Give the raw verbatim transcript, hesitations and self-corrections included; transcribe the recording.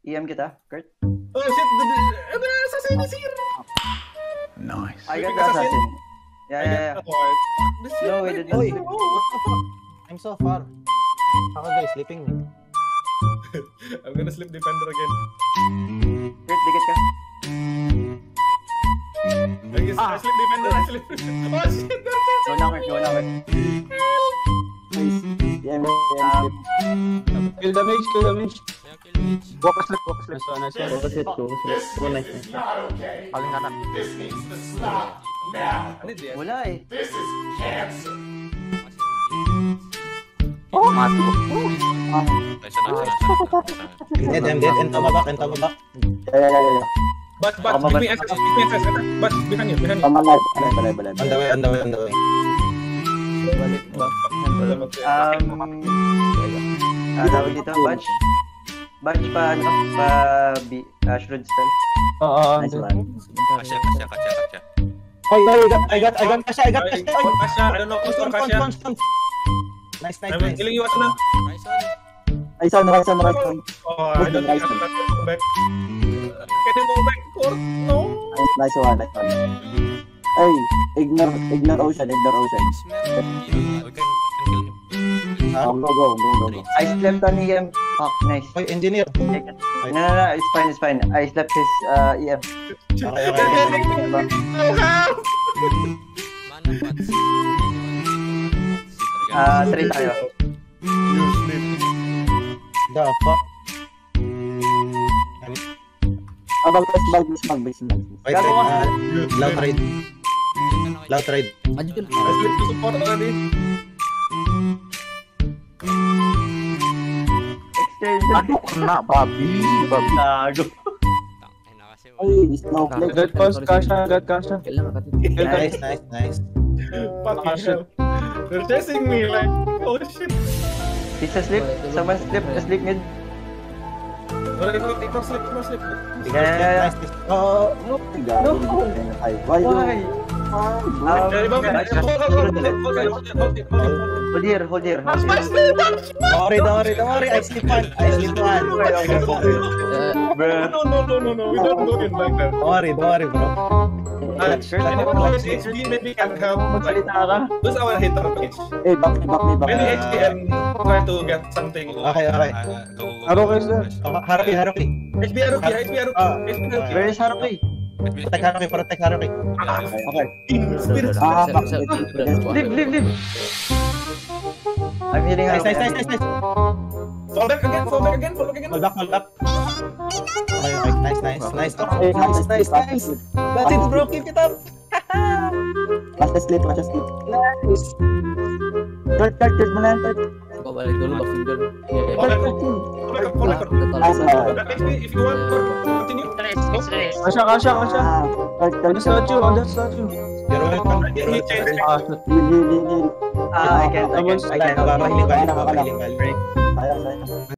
E M kita, Kurt. Oh shit, the, the, the assassin is here! Nice. I got the assassin. Yeah, yeah, yeah. yeah. No, we did not. Oy, what the fuck? I'm so far. Ako guys, sleeping. I'm gonna sleep defender again. Kurt, dikit ka. I guess I sleep defender, I sleep. Oh shit, they're chasing. Go na, Kurt, go na, Kurt. E M, E M, Um, kill damage, kill damage. Yeah, kill Mitch. Walk slip, walk slip. Nice one, nice one. focus it, focus it. Oh, nice, nice. Paling kanan. Ano di? Wala eh. Oh, mati ko. Nice one, nice one. Dead, I'm dead. Ento mabak, ento mabak. Yeah, yeah, yeah, yeah. But, but, give me access, give me access. But, behind you, behind you. Tama na. Balay, balay, balay. On the way, on the way, on the way. Balik ba? Um, ah, tawag dito, Batch. Batch pa, ano, pa, B, uh, Shroud spell. Oo, oo. Nice one. Kasya, kasya, kasya, kasya. Oh, I got, I got, I got Kasha, I got Okay, Kasha. what Kasha? I don't know, Const, Const, const, Kasha. const, const. Nice, nice, I'm nice. killing you, Asuna. Nice one. Ay, son, right, son, right, son. Oh, I don't think I'm gonna go back. Can you go back, Kurt? No. Nice, nice one, nice one. Ay, ignore, ignore ocean, ignore ocean. Smear. We can, we can kill him. Oh, go, go, go, go, go. I slept on E M. Oh, nice. Oy, engineer. No, no, no, it's fine, it's fine. I slept his uh, E M. Okay, okay, okay. Mana pots. Ah, three tayo. You sleep. The fuck? Ah, bag, bag, bag, bag, bag, bag. Wait, wait. Uh, loud trade. Loud trade. I sleep to support already. External. Na, babi. Babi. Tago. Tangina kasi. Ay, snowflake. Got cost, Kasha, got Kasha. Nice, nice, nice. Fucking hell. They're chasing me like, oh shit. He's asleep. Someone sleep, asleep mid. Wala, ikaw, ikaw sleep, ikaw sleep. Yeah, yeah, yeah. Nice, nice. Oh, No. Ay, why you? Why? Um, Eh, Bang, hold, hold, hold, hold, hold, hold, hold, hold, hold, hold. Hold here, hold here. don't worry, don't worry, don't worry. I sleep one. I sleep one. No, no, no, no, no, we don't go in like that. Don't worry, don't worry, bro. Uh, anyone who has H D maybe can help. Like, Magsalita ka. who's our hitter page? Eh, back me, back me, back Maybe me. H D can try to get something. Okay, okay. Uh, go, go, go. Aro kayo sir. Oh, Haruki, Haruki. H B Haruki, H B Haruki, Ah. H B Haruki. Where is Haruki? Protect Haruki, protect Haruki. Okay. Spirit. Ah, back me. Leave, leave, leave. I'm healing Nice, Haruki. nice, nice, nice, nice. Fall back again, fall back again, fall back again. Hold back, hold back. Okay, okay. Nice, nice, nice. Okay, nice, nice, nice. That's it, bro. Keep it up. Last sleep, last sleep. Nice. Kurt, Kurt, Kurt, manan, Kurt. Balik dulu boxing dulu. Iya, iya. Fall back, fall back, fall back. Nice one. H B, if you want, continue. Kasha, Kasha, Kasha. Ah, Kurt, On Kurt, the statue, on the statue. You're welcome. You're He welcome. changed. Ah, shit. Heal, heal, heal, heal. Ah, I can't, I can't, I can't. Nakapahiling balik, nakapahiling balik. Sayang, sayang.